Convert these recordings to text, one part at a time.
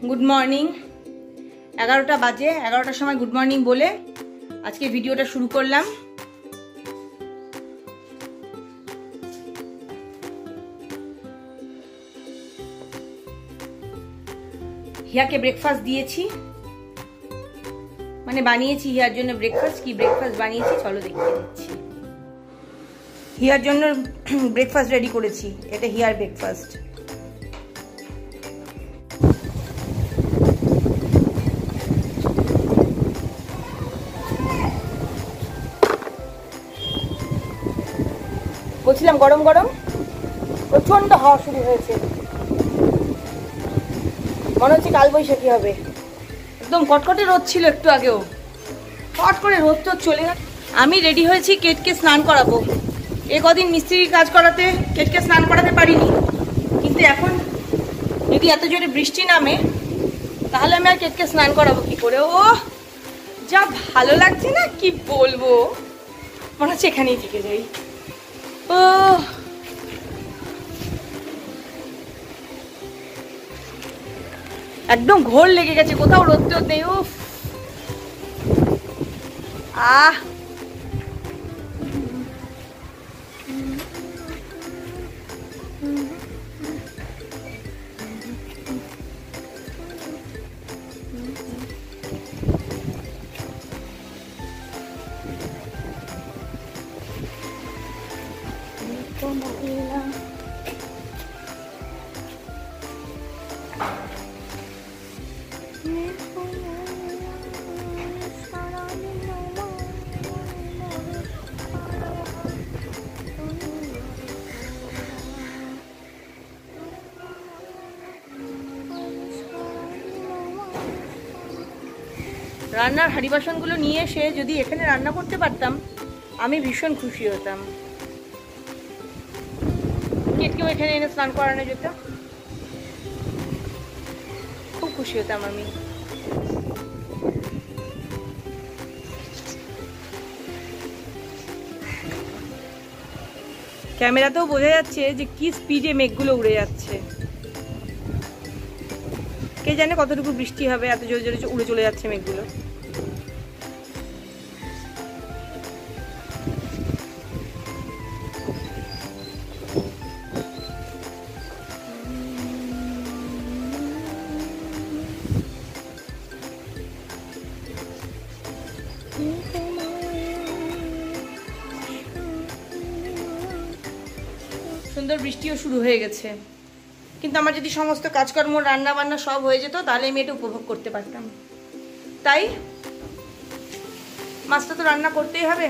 Good morning 11টা বাজে 11টার সময় good morning বলে আজকে ভিডিওটা শুরু করলাম। হিয়াকে ব্রেকফাস্ট দিয়েছি, মানে বানিয়েছি হিয়ার জন্য ব্রেকফাস্ট। কি ব্রেকফাস্ট বানিয়েছি চলো দেখিয়ে দিচ্ছি। হিয়ার জন্য ব্রেকফাস্ট রেডি করেছি, এটা হিয়ার ব্রেকফাস্ট। বলছিলাম গরম গরম প্রচন্ড হাওয়া শুরু হয়েছে, মনে হচ্ছে কালবৈশাখী হবে। একদম কটকটে রোদ ছিল একটু আগেও, হট করে রোদ তো চলে গেল। আমি রেডি হয়েছি কেটকে স্নান করাবো। এ কদিন মিস্ত্রির কাজ করাতে কেটকে স্নান করাতে পারিনি, কিন্তু এখন যদি এত জোরে বৃষ্টি নামে তাহলে আমি আর কেটকে স্নান করাবো কি করে। ও যা ভালো লাগছে না কি বলবো, মনে হচ্ছে এখানেই থেকে যাই। ও একদম ঘোর লেগে গেছে, কোথাও রোদ টোদ নেই। উফ আহ রান্নার হাঁড়ি বাসনগুলো নিয়ে এসে যদি এখানে রান্না করতে পারতাম আমি ভীষণ খুশি হতাম। কেটকেও এখানে এনে স্নান করানো যেত, খুব খুশি হতাম আমি। ক্যামেরাতেও বোঝা যাচ্ছে যে কি স্পিডে মেঘগুলো উড়ে যাচ্ছে। কে জানে কতটুকু বৃষ্টি হবে, এত জোরে জোরে উড়ে চলে যাচ্ছে মেঘগুলো। সুন্দর বৃষ্টিও শুরু হয়ে গেছে, কিন্তু আমার যদি সমস্ত কাজকর্ম রান্না বান্না সব হয়ে যেত তাহলে আমি এটা উপভোগ করতে পারতাম। তাই মাছটা তো রান্না করতেই হবে,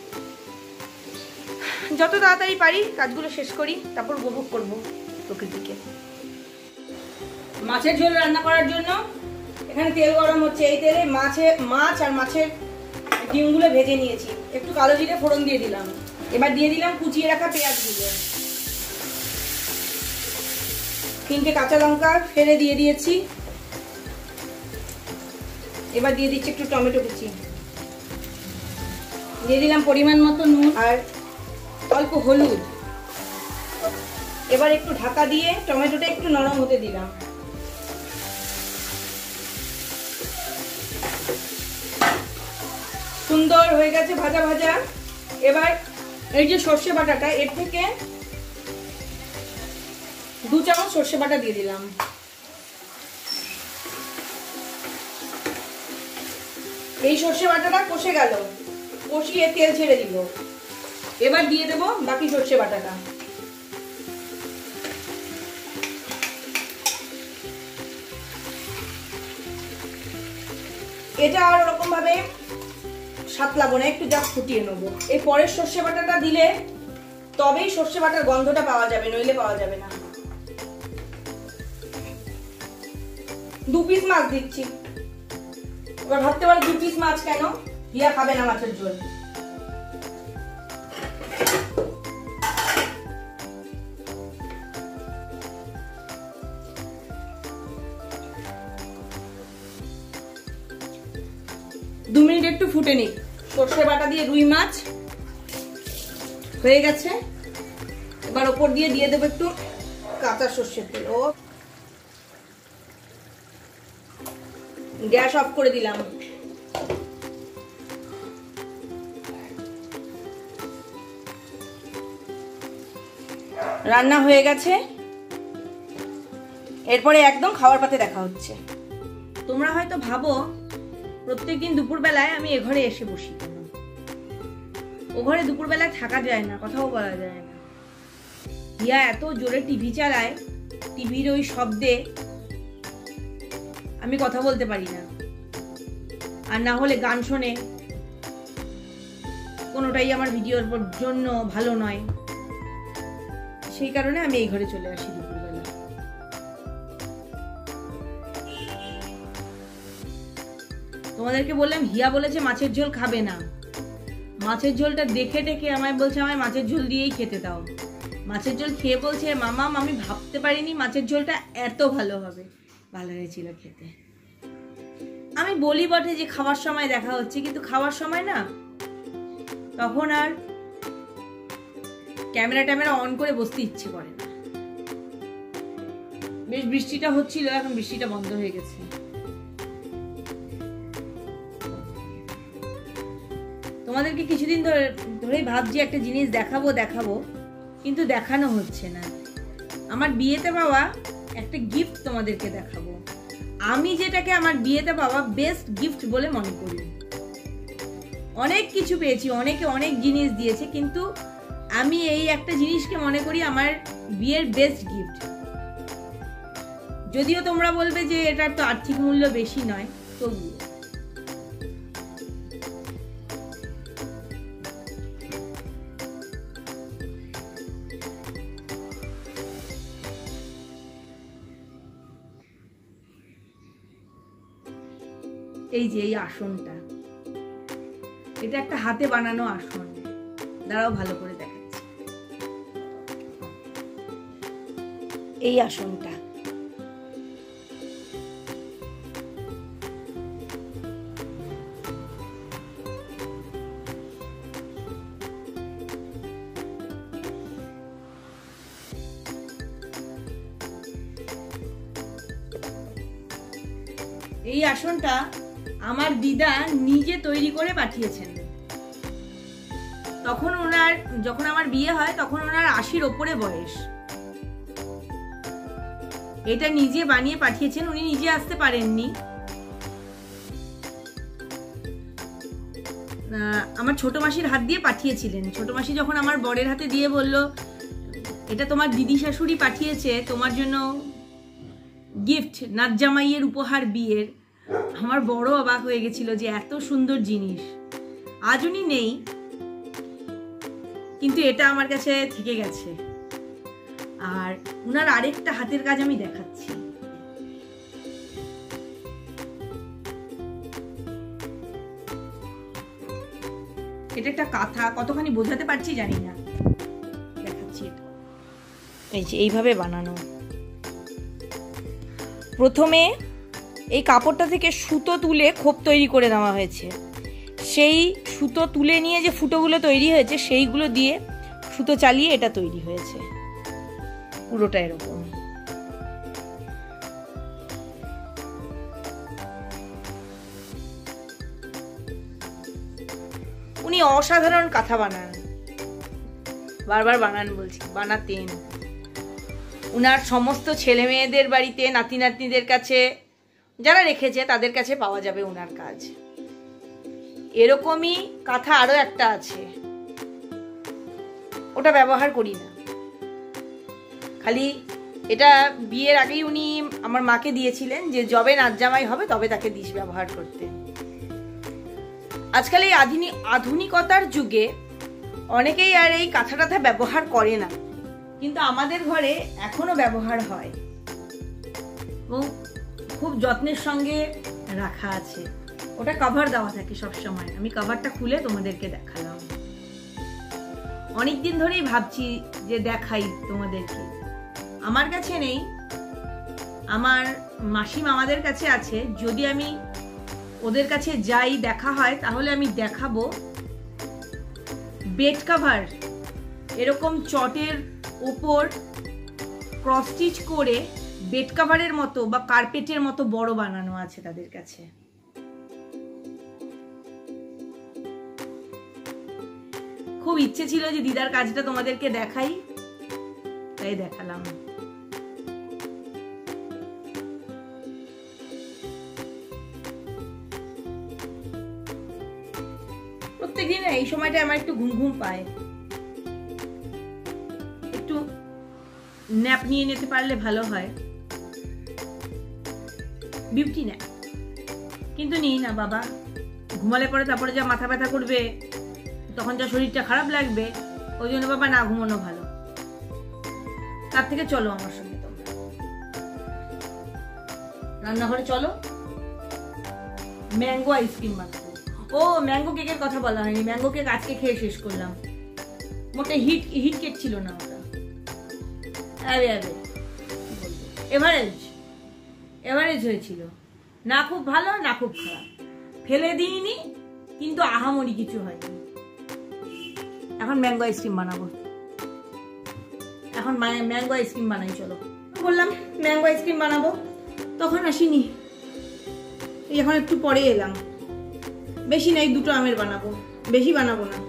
যত তাড়াতাড়ি পারি কাজগুলো শেষ করি, তারপর উপভোগ করব প্রকৃতিকে। মাছের ঝোল রান্না করার জন্য এখানে তেল গরম হচ্ছে। এই তেলে মাছ আর মাছের ডিমগুলো ভেজে নিয়েছি, একটু কালো জিরে ফোড়ন দিয়ে দিলাম। এবার দিয়ে দিলাম কুচিয়ে রাখা পেঁয়াজগুলো, 3টে কাঁচা লঙ্কা ফেলে দিয়ে দিয়েছি। এবার দিয়ে দিচ্ছি একটু টমেটো কুচি, দিয়ে দিলাম পরিমাণ মতো নুন আর অল্প হলুদ। এবার একটু ঢাকা দিয়ে টমেটোটা একটু নরম হতে দিলাম। সুন্দর হয়ে গেছে ভাজা ভাজা। এবার এই যে সর্ষে বাটাটা, এর থেকে 2 চামচ সর্ষে বাটা দিয়ে দিলাম। এই সর্ষে বাটাটা কষে গেল, কষিয়ে তেল ছেড়ে দিব। এবার দিয়ে দেব বাকি সর্ষে বাটাটা। এটা আর ওরকম ভাবে সাতলাবো না, একটু জাস্ট ফুটিয়ে নেবো। এই পরের সর্ষে বাটাটা দিলে তবেই সর্ষে বাটার গন্ধটা পাওয়া যাবে, নইলে পাওয়া যাবে না। 2 পিস মাছ দিচ্ছি। এবার ভাবতে পারো 2 পিস মাছ কেন, হিয়া খাবে না মাছের ঝোল। দু মিনিট একটু ফুটে নিক। সর্ষে বাটা দিয়ে রুই মাছ হয়ে গেছে। এবার ওপর দিয়ে দেবো একটু কাঁচা সর্ষের তেল। ও গ্যাস অফ করে দিলাম। রান্না হয়ে গেছে, এরপরে একদম খাওয়ার পাতে দেখা হচ্ছে। তোমরা হয়তো ভাবো প্রত্যেকদিন দুপুরবেলায় আমি এ ঘরে এসে বসি কেন? ও ঘরে দুপুরবেলায় থাকা যায় না, কথাও বলা যায় না। হিয়া এত জোরে টিভি চালায়, টিভির ওই শব্দে আমি কথা বলতে পারি না, আর না হলে গান শোনে। কোনোটাই আমার ভিডিওর জন্য ভালো নয়, সেই কারণে আমি এই ঘরে চলে আসি দুপুরবেলা। তোমাদেরকে বললাম হিয়া বলেছে মাছের ঝোল খাবে না, মাছের ঝোলটা দেখে দেখে আমায় বলছে আমায় মাছের ঝোল দিয়েই খেতে দাও। মাছের ঝোল খেয়ে বলছে মামা আমি ভাবতে পারিনি মাছের ঝোলটা এত ভালো হবে। ভালো হয়েছিল খেতে। আমি বলি বটে যে খাওয়ার সময় দেখা হচ্ছে, কিন্তু খাওয়ার সময় না তখন আর ক্যামেরা অন করে বসতে ইচ্ছে করে না। বেশ বৃষ্টিটা হচ্ছিল, এখন বৃষ্টিটা বন্ধ হয়ে গেছে। তোমাদেরকে কিছুদিন ধরেই ভাবছি একটা জিনিস দেখাবো, কিন্তু দেখানো হচ্ছে না। আমার বিয়েতে পাওয়া একটা গিফট তোমাদেরকে দেখাবো, আমি যেটাকে আমার বিয়েতে পাওয়া বেস্ট গিফট বলে মনে করি। অনেক কিছু পেয়েছি, অনেকে অনেক জিনিস দিয়েছে, কিন্তু আমি এই একটা জিনিসকে মনে করি আমার বিয়ের বেস্ট গিফট। যদিও তোমরা বলবে যে এটার তো আর্থিক মূল্য বেশি নয়, তবুও এই যে এই আসনটা, এটা একটা হাতে বানানো আসন। দাঁড়াও ভালো করে দেখাচ্ছি। এই আসনটা আমার দিদা নিজে তৈরি করে পাঠিয়েছেন। তখন যখন আমার বিয়ে হয় তখন ওনার 80-র ওপরে বয়স। এটা নিজে বানিয়ে পাঠিয়েছেন, উনি নিজে আসতে পারেননি। আমার ছোট মাসির হাত দিয়ে পাঠিয়েছিলেন। ছোট মাসি যখন আমার বরের হাতে দিয়ে বলল এটা তোমার দিদি শাশুড়ি পাঠিয়েছে তোমার জন্য গিফট, নাচ জামাইয়ের উপহার বিয়ের, আমার বড় অবাক হয়ে গেছিল যে এত সুন্দর জিনিস। আজ উনি নেই, কিন্তু এটা আমার কাছে থেকে গেছে। আর উনার আরেকটা হাতের কাজ আমি দেখাচ্ছি। এটা একটা কাঁথা, কতখানি বোঝাতে পারছি জানি না, দেখাচ্ছি। এটা এই যে এইভাবে বানানো। প্রথমে এই কাপড়টা থেকে সুতো তুলে খোপ তৈরি করে নেওয়া হয়েছে। সেই সুতো তুলে নিয়ে যে ফুটোগুলো তৈরি হয়েছে সেইগুলো দিয়ে সুতো চালিয়ে এটা তৈরি হয়েছে। পুরোটা এরকম। উনি অসাধারণ কাঁথা বানান, বারবার বানান বলছি, বানাতেন। উনার সমস্ত ছেলে মেয়েদের বাড়িতে, নাতি নাতনিদের কাছে যারা রেখেছে তাদের কাছে পাওয়া যাবে উনার কাজ। এরকমই কাঁথা আরো একটা আছে, ওটা ব্যবহার করি না। খালি এটা বিয়ের আগেই উনি আমার মাকে দিয়েছিলেন যে যবে নাচ জামাই হবে তবে তাকে দিস ব্যবহার করতে। আজকাল এই আধুনিকতার যুগে অনেকেই আর এই কাঁথা টাথা ব্যবহার করে না, কিন্তু আমাদের ঘরে এখনো ব্যবহার হয় এবং খুব যত্নের সঙ্গে রাখা আছে। ওটা কভার দেওয়া থাকে সব সময়। আমি কভারটা খুলে তোমাদেরকে দেখালাম। অনেকদিন ধরেই ভাবছি যে দেখাই তোমাদেরকে। আমার কাছে নেই, আমার মাসি মামাদের কাছে আছে। যদি আমি ওদের কাছে যাই, দেখা হয়, তাহলে আমি দেখাবো। বেড কভার এরকম চটের ওপর ক্রস স্টিচ করে বেড কাভারের মতো বা কার্পেটের মতো বড় বানানো আছে তাদের কাছে। খুব ইচ্ছে ছিল যে দিদার কাজটা তোমাদেরকে দেখাই, তাই দেখালাম। প্রত্যেকদিন এই সময়টা আমার একটু ঘুম ঘুম পায়, একটু ন্যাপ নিয়ে নিতে পারলে ভালো হয়, বিউটি ন্যাপ। কিন্তু নিই না বাবা, ঘুমালে পরে তারপরে যা মাথা ব্যথা করবে, তখন যা শরীরটা খারাপ লাগবে, ওই জন্য বাবা না ঘুমানো ভালো। তার থেকে চলো আমার সঙ্গে, তোমরা রান্নাঘরে চলো, ম্যাঙ্গো আইসক্রিম বানাবো। ও ম্যাঙ্গো কেকের কথা বলা হয়নি, ম্যাঙ্গো কেক আজকে খেয়ে শেষ করলাম। মোটে হিট কেক ছিল না ওটা, এভারেজ হয়েছিল, না খুব ভালো না খুব খারাপ, ফেলে দিইনি কিন্তু আহামরি কিছু হয়নি। এখন ম্যাঙ্গো আইসক্রিম বানাবো, এখন ম্যাঙ্গো আইসক্রিম বানাই। চলো, বললাম ম্যাঙ্গো আইসক্রিম বানাবো, তখন আসিনি, এখন একটু পরে এলাম। বেশি নাই, 2টো আমের বানাবো, বেশি বানাবো না,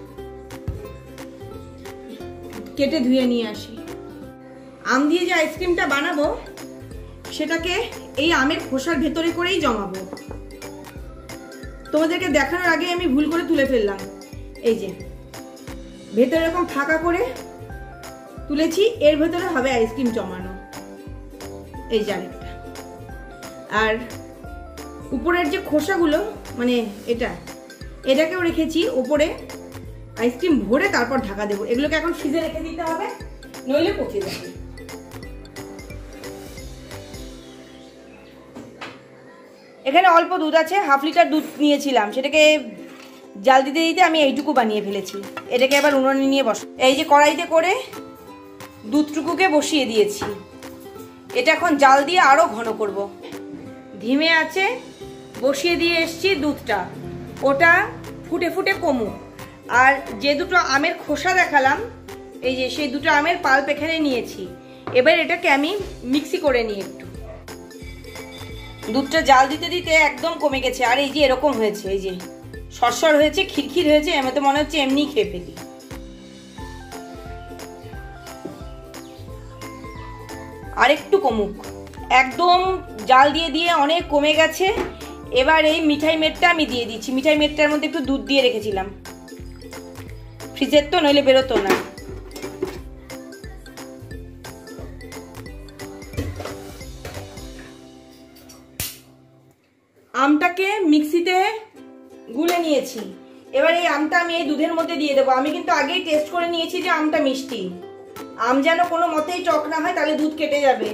কেটে ধুয়ে নিয়ে আসি। আম দিয়ে যে আইসক্রিমটা বানাবো সেটাকে এই আমের খোসার ভেতরে করেই জমাবো। তোমাদেরকে দেখানোর আগে আমি ভুল করে তুলে ফেললাম, এই যে ভেতরে এরকম ফাঁকা করে তুলেছি, এর ভেতরে হবে আইসক্রিম জমানো, এই যে আরেকটা। আর উপরের যে খোসাগুলো, মানে এটাকেও রেখেছি উপরে আইসক্রিম ভরে, তারপর ঢাকা দেবো। এগুলোকে এখন ফ্রিজে রেখে দিতে হবে, নইলে পচে যাবে। এখানে অল্প দুধ আছে, 1/2 লিটার দুধ নিয়েছিলাম, সেটাকে জাল দিতে দিতে আমি এইটুকু বানিয়ে ফেলেছি। এটাকে এবার উনুনে নিয়ে বস, এই যে কড়াইতে করে দুধটুকুকে বসিয়ে দিয়েছি। এটা এখন জাল দিয়ে আরো ঘন করব। ধিমে আছে বসিয়ে দিয়ে এসছি দুধটা, ওটা ফুটে ফুটে কমুক। আর যে 2টো আমের খোসা দেখালাম, এই যে সেই 2টো আমের পাল্প এখানে নিয়েছি। এবার এটাকে আমি মিক্সি করে নিই একটু। দুধটা জাল দিতে দিতে একদম কমে গেছে, আর এই যে এরকম হয়েছে, এই যে সরসর হয়েছে, খিরখির হয়েছে, এমন তো মনে হচ্ছে এমনি খেয়ে ফেলি। আর একটু কমুক, একদম জাল দিয়ে দিয়ে অনেক কমে গেছে। এবার এই মিঠাই মেটটা আমি দিয়ে দিচ্ছি। মিঠাই মেটটার মধ্যে একটু দুধ দিয়ে রেখেছিলাম, ফ্রিজের তো, নইলে বেরোতো না। আমটাকে মিক্সিতে গুলে নিয়েছি, এবার এই আমটা আমি এই দুধের মধ্যে দিয়ে দেবো। আমি কিন্তু আগেই টেস্ট করে নিয়েছি যে আমটা মিষ্টি। আম যেন কোনো মতেই টক না হয়, তাহলে দুধ কেটে যাবে।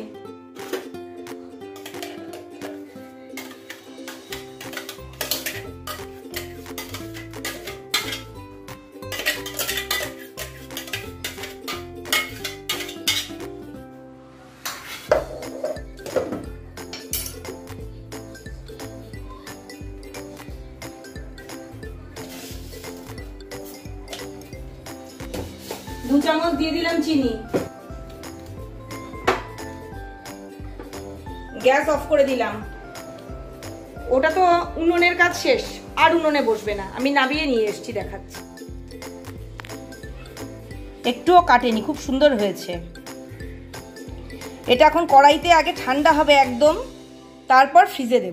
দু চামচ দিয়ে দিলাম চিনি, গ্যাস অফ করে দিলাম। ওটা তো উনুনের কাজ শেষ, আর উনুনে বসবে না, আমি নামিয়ে নিয়ে এসেছি, দেখাচ্ছি। একটুও কাটেনি, খুব সুন্দর হয়েছে। এটা এখন কড়াইতে আগে ঠান্ডা হবে একদম, তারপর ফ্রিজে দেব।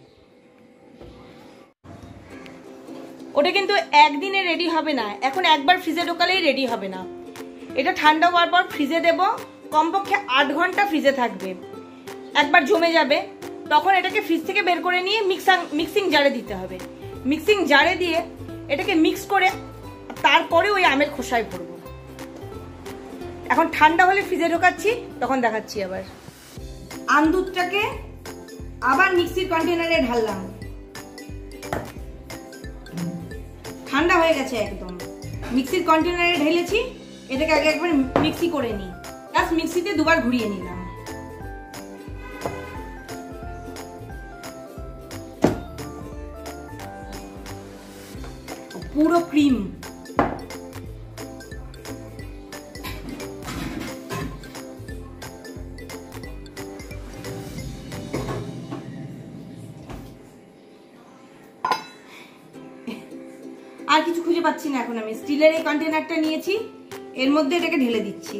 ওটা কিন্তু একদিনে রেডি হবে না, এখন একবার ফ্রিজে ঢোকালেই রেডি হবে না। এটা ঠান্ডা হওয়ার পর ফ্রিজে দেব, কমপক্ষে 8 ঘন্টা ফ্রিজে থাকবে। একবার জমে যাবে, তখন এটাকে ফ্রিজ থেকে বের করে নিয়ে মিক্সিং জারে দিতে হবে। মিক্সিং জারে দিয়ে এটাকে মিক্স করে তারপরে ওই আমের খোসায় ভরব। এখন ঠান্ডা হলে ফ্রিজে ঢোকাচ্ছি, তখন দেখাচ্ছি। আবার আম দুধটাকে আবার মিক্সির কন্টেনারে ঢাললাম, ঠান্ডা হয়ে গেছে একদম। মিক্সির কন্টেনারে ঢেলেছি, এটাকে আগে একবার মিক্সি করে নিই, প্লাস মিক্সিতে 2বার ঘুরিয়ে নিলাম। পুরো ক্রিম। আর কিছু খুঁজে পাচ্ছি না এখন। আমি স্টিলের এই কন্টেনারটা নিয়েছি, এর মধ্যে এটাকে ঢেলে দিচ্ছি।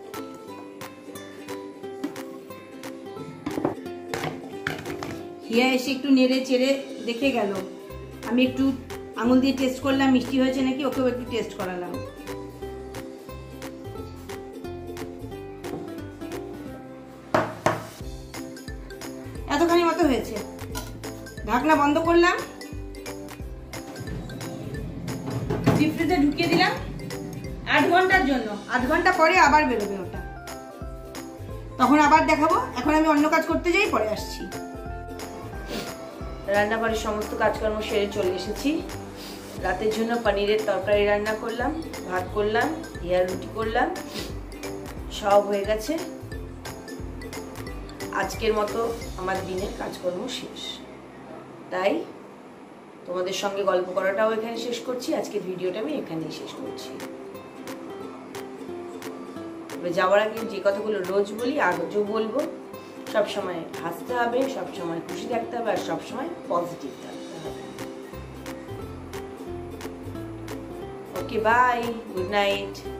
হিয়া এসে একটু নেড়ে চেড়ে দেখে গেল। আমি একটু আঙুল দিয়ে টেস্ট করলাম মিষ্টি হয়েছে নাকি, ওকেও একটু টেস্ট করালাম। এতখানি মতো হয়েছে, ঢাকনা বন্ধ করলাম, ডিপ ফ্রিজে ঢুকিয়ে দিলাম 8 ঘন্টার জন্য। 8 ঘন্টা পরে আবার বেরোবে ওটা, তখন আবার দেখাবো। এখন আমি অন্য কাজ করতে যাই, পরে আসছি। রান্নাঘরের সমস্ত কাজকর্ম সেরে চলে এসেছি। রাতের জন্য পনিরের তরকারি রান্না করলাম, ভাত করলাম, হিয়ার রুটি করলাম, সব হয়ে গেছে। আজকের মতো আমার দিনের কাজকর্ম শেষ, তাই তোমাদের সঙ্গে গল্প করাটাও এখানে শেষ করছি। আজকের ভিডিওটা আমি এখানেই শেষ করছি। যাওয়ার আগে যে কথাগুলো রোজ বলি আজও বলবো, সবসময় হাসতে হবে, সবসময় খুশি থাকতে হবে, আর সবসময় পজিটিভ থাকতে হবে। Okay, bye, good night.